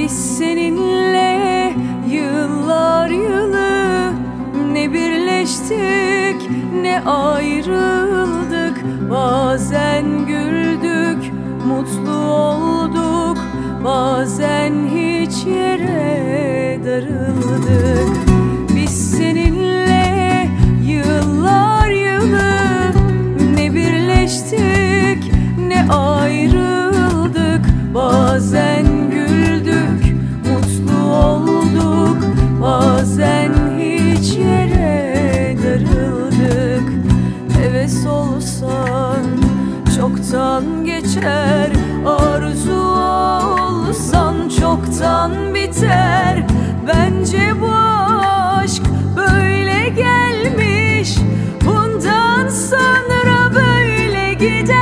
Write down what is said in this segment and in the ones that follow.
Biz seninle yıllar yılı ne birleştik ne ayrıldık. Bazen güldük, mutlu olduk, bazen hiç yere darıldık. Biz seninle yıllar yılı ne birleştik ne ayrıldık. Bazen güldük, mutlu olduk, bazen hiç yere darıldık. Heves olsan çoktan geçer, arzu olsan çoktan biter. Bence bu aşk böyle gelmiş, bundan sonra böyle gider.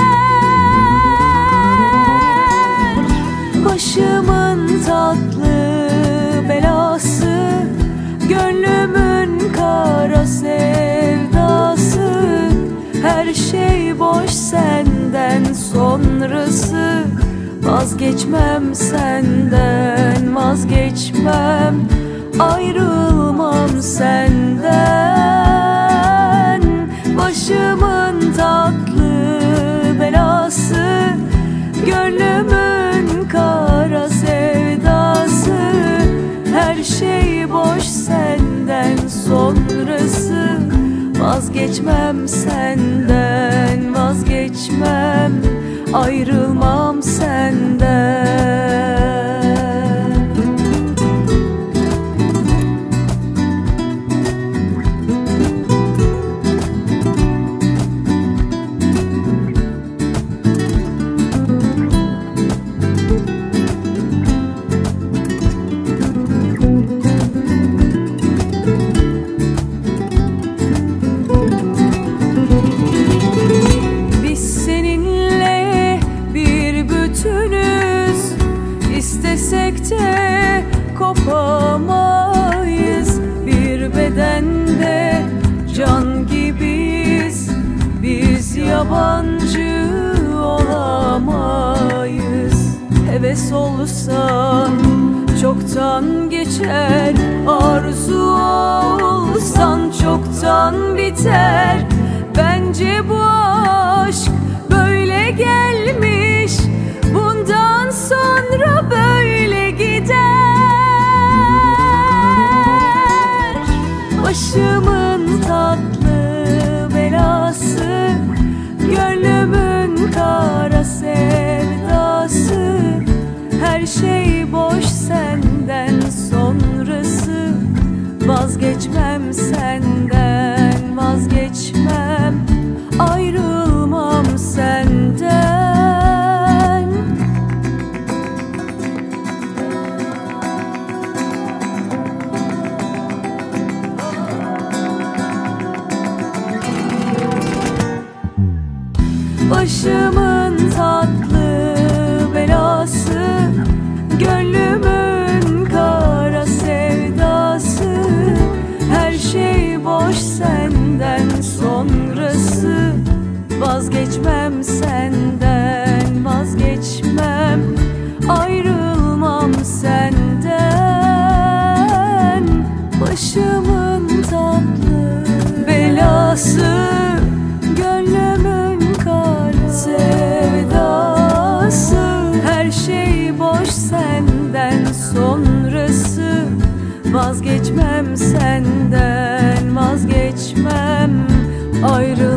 Başımın tatlı belası, gönlümün kara sevdası. Her şey boş senden sonrası. Vazgeçmem senden, vazgeçmem, ayrılmam senden. Başımın tatlı belası, gönlümün kara sevdası. Her şey boş senden sonrası. Vazgeçmem senden, vazgeçmem, ayrılmam senden. İstesek de kopamayız, bir bedende can gibiyiz. Biz yabancı olamayız. Heves olsan çoktan geçer, arzu olsan çoktan biter. Bence bu aşk böyle gelmiş, bundan sonra böyle gider. Başımın tatlı belası, gönlümün kara sevdası. Her şey boş senden sonrası. Vazgeçmem senden, vazgeçmem, ayrılmam senden. Başımın tatlı belası, gönlümün kara sevdası. Her şey boş senden sonrası. Vazgeçmem senden, vazgeçmem, ayrılmam senden. Başımın tatlı belası, gönlümün kara sevdası. Her şey boş senden sonrası. Vazgeçmem senden, vazgeçmem, ayrılmam